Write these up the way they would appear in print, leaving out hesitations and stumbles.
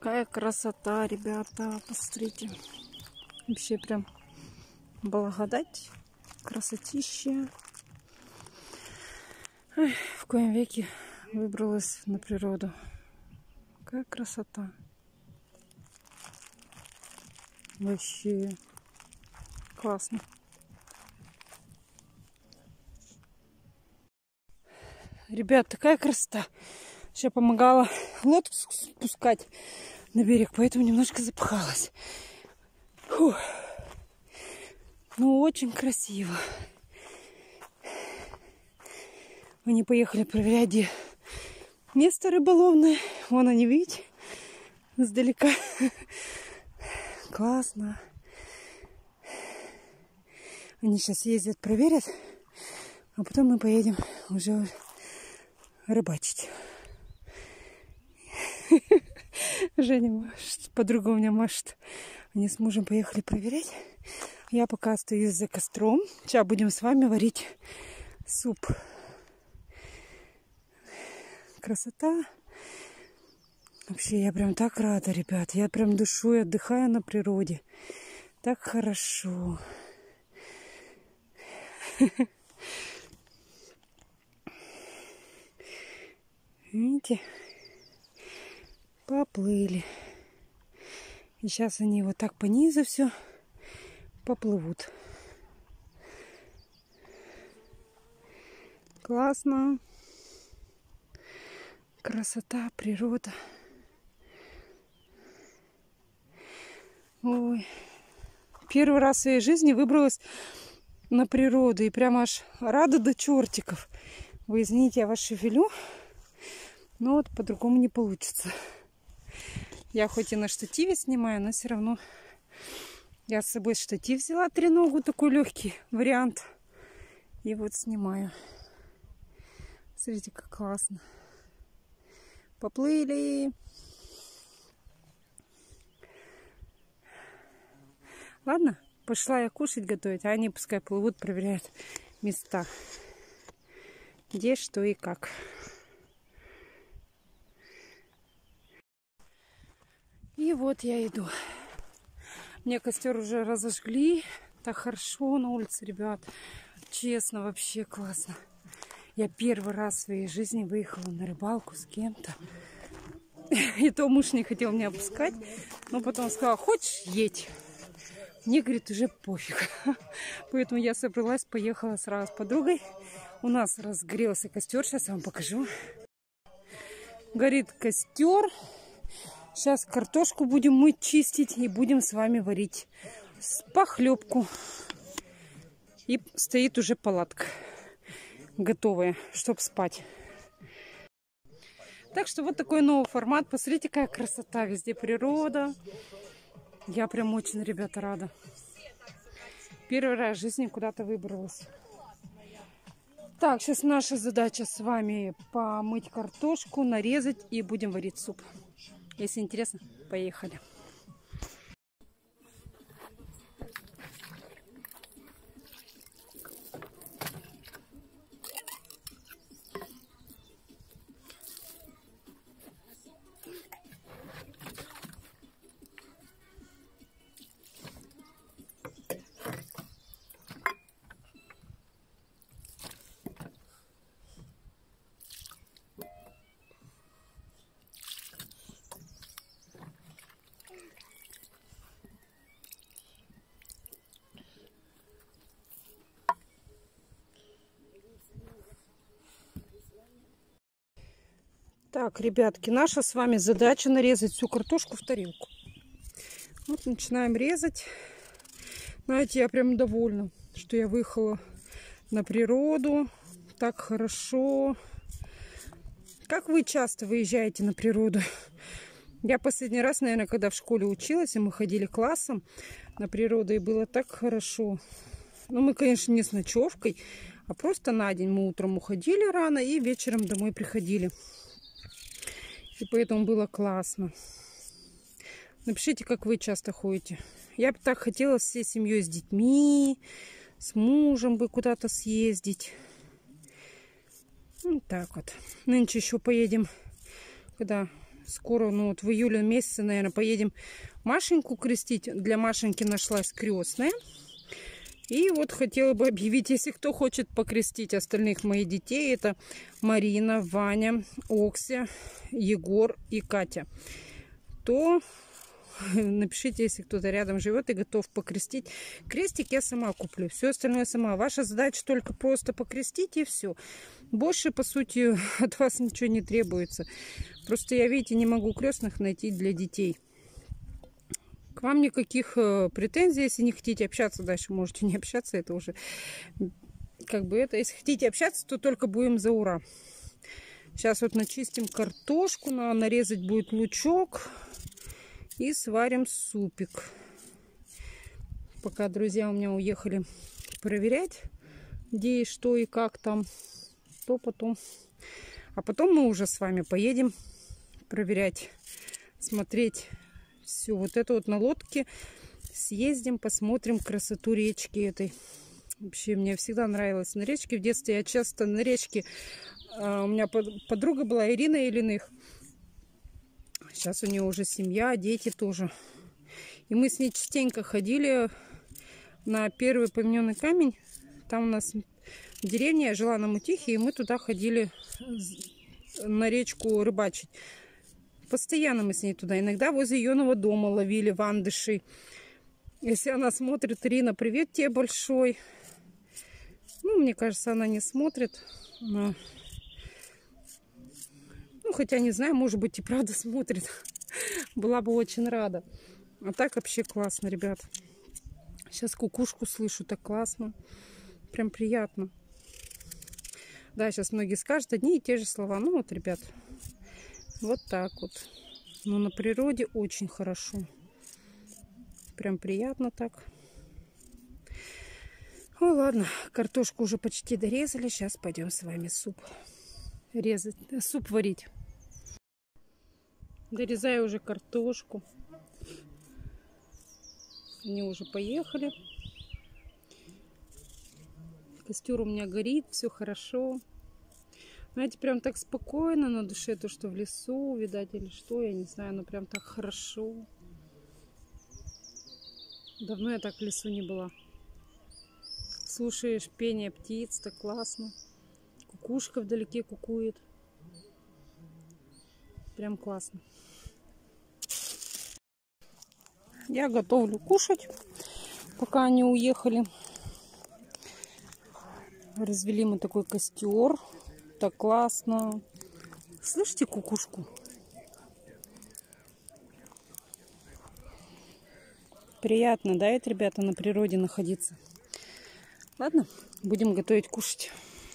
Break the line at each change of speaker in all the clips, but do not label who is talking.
Какая красота, ребята, посмотрите. Вообще прям благодать, красотища. Ой, в коем веке выбралась на природу. Какая красота. Вообще классно. Ребят, такая красота. Сейчас помогала лодку спускать на берег, поэтому немножко запыхалась. Фух. Ну, очень красиво. Они поехали проверять, где место рыболовное. Вон они, видите, издалека. Классно. Они сейчас ездят, проверят, а потом мы поедем уже рыбачить. Женя машет, подруга у меня машет. Они с мужем поехали проверять. Я пока остаюсь за костром. Сейчас будем с вами варить суп. Красота. Вообще, я прям так рада, ребят. Я прям душой отдыхаю на природе. Так хорошо. Видите? Поплыли. И сейчас они вот так по низу все поплывут. Классно. Красота, природа. Ой. Первый раз в своей жизни выбралась на природу. И прямо аж рада до чертиков. Вы извините, я вас шевелю. Но вот по-другому не получится. Я хоть и на штативе снимаю, но все равно я с собой штатив взяла треногу, такой легкий вариант. И вот снимаю. Смотрите, как классно. Поплыли. Ладно, пошла я кушать готовить, а они пускай плывут, проверяют места. Где, что и как. И вот я иду. Мне костер уже разожгли. Так хорошо на улице, ребят. Честно, вообще классно. Я первый раз в своей жизни выехала на рыбалку с кем-то. И то муж не хотел меня пускать. Но потом сказал, хочешь, едь. Мне, говорит, уже пофиг. Поэтому я собралась, поехала сразу с подругой. У нас разгорелся костер. Сейчас я вам покажу. Горит костер. Сейчас картошку будем мыть, чистить и будем с вами варить похлебку. И стоит уже палатка готовая, чтобы спать. Так что вот такой новый формат. Посмотрите, какая красота. Везде природа. Я прям очень, ребята, рада. Первый раз в жизни куда-то выбралась. Так, сейчас наша задача с вами помыть картошку, нарезать и будем варить суп. Если интересно, поехали. Так, ребятки, наша с вами задача нарезать всю картошку в тарелку. Вот начинаем резать. Знаете, я прям довольна, что я выехала на природу. Так хорошо. Как вы часто выезжаете на природу? Я последний раз, наверное, когда в школе училась, и мы ходили классом на природу, и было так хорошо. Но мы, конечно, не с ночевкой, а просто на день. Мы утром уходили рано и вечером домой приходили. И поэтому было классно. Напишите, как вы часто ходите. Я бы так хотела всей семьей с детьми, с мужем бы куда-то съездить. Вот так вот. Нынче еще поедем, когда Скоро, ну вот в июле месяце, наверное, поедем Машеньку крестить. Для Машеньки нашлась крестная. И вот хотела бы объявить, если кто хочет покрестить остальных моих детей, это Марина, Ваня, Окся, Егор и Катя, то напишите, если кто-то рядом живет и готов покрестить. Крестик я сама куплю, все остальное сама. Ваша задача только просто покрестить и все. Больше, по сути, от вас ничего не требуется. Просто я, видите, не могу крестных найти для детей. К вам никаких претензий, если не хотите общаться, дальше можете не общаться, это уже как бы это. Если хотите общаться, то только будем за ура. Сейчас вот начистим картошку, нарезать будет лучок и сварим супик. Пока друзья у меня уехали проверять, где и что и как там, то потом. А потом мы уже с вами поедем проверять, смотреть. Все, вот это вот на лодке съездим, посмотрим красоту речки этой. Вообще, мне всегда нравилось на речке. В детстве я часто на речке... У меня подруга была Ирина Ильиных. Сейчас у нее уже семья, дети тоже. И мы с ней частенько ходили на первый поименный камень. Там у нас в деревне, я жила на Мутихе, и мы туда ходили на речку рыбачить. Постоянно мы с ней туда. Иногда возле ее дома ловили вандышей. Если она смотрит, Ирина, привет тебе большой. Ну, мне кажется, она не смотрит. Она... Ну, хотя не знаю, может быть, и правда смотрит. Была бы очень рада. А так вообще классно, ребят. Сейчас кукушку слышу, так классно. Прям приятно. Да, сейчас многие скажут одни и те же слова. Ну, вот, ребят. Вот так вот. Но на природе очень хорошо. Прям приятно так. Ну ладно, картошку уже почти дорезали. Сейчас пойдем с вами суп резать, суп варить. Дорезаю уже картошку. Они уже поехали. Костер у меня горит, все хорошо. Знаете, прям так спокойно на душе, то, что в лесу, видать, или что, я не знаю, но прям так хорошо. Давно я так в лесу не была. Слушаешь пение птиц, так классно. Кукушка вдалеке кукует. Прям классно. Я готовлю кушать, пока они уехали. Развели мы такой костер. Так классно. Слышите кукушку? Приятно, да, это, ребята, на природе находиться. Ладно, будем готовить кушать.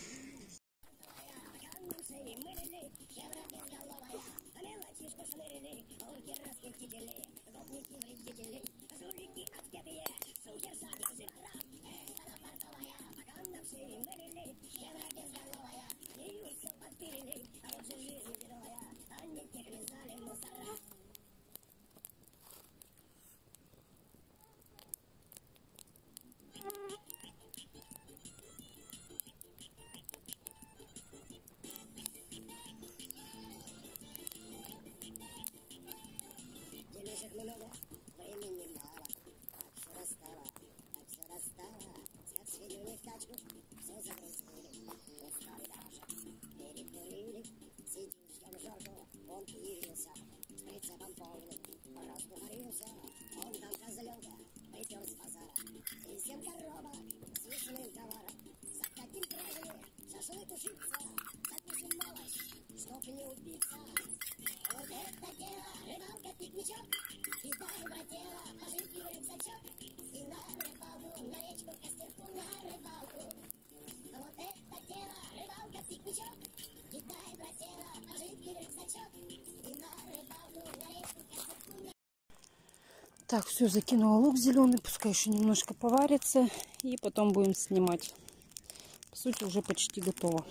Много, времени мало, все расстало, снег свидели в тачку, все загрузили, устали даже, перекурили, сидим, ждем Жоржу, он явился, с прицепом полным, раздухарился, он там козленка, припер с базара, и 7 коробок с весным товаром, закатим пряжи, шашлык ушиться, закусим малость, чтоб не убиться. Вот это дело, рыбалка, пикничок, кидай, братела, пожитки в рюкзачок, и на рыбалку, на речку, костерку, на рыбалку. Вот это дело, рыбалка, пикничок, кидай, братела, пожитки в рюкзачок, и на рыбалку, на речку, костерку, на...
Так, все, закинула лук зеленый, пускай еще немножко поварится, и потом будем снимать. По сути, уже почти готово.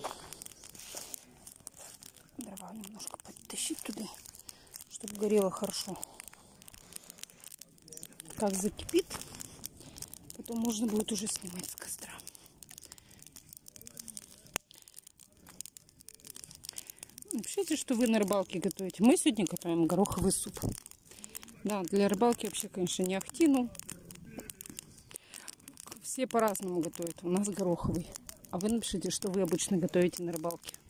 Дрова немножко подтащить туда, чтобы горело хорошо. Как закипит, потом можно будет уже снимать с костра. Напишите, что вы на рыбалке готовите. Мы сегодня готовим гороховый суп. Да, для рыбалки вообще, конечно, не ахти, но все по-разному готовят. У нас гороховый. А вы напишите, что вы обычно готовите на рыбалке.